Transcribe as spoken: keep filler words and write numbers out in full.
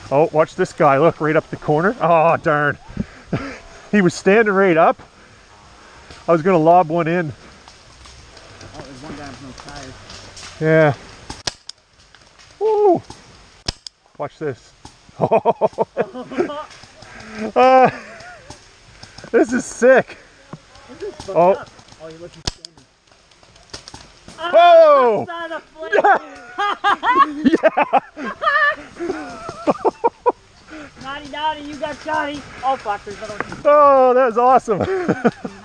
Oh, watch this guy. Look, right up the corner. Oh, darn. He was standing right up. I was going to lob one in. Oh, there's one down from those tires. Yeah. Woo! Watch this. uh, this is sick. This is oh. Up. Oh, you're looking standing. Oh! Yeah! Naughty, naughty, you got Johnny. Oh, fuck, there's another one. Oh, that was awesome.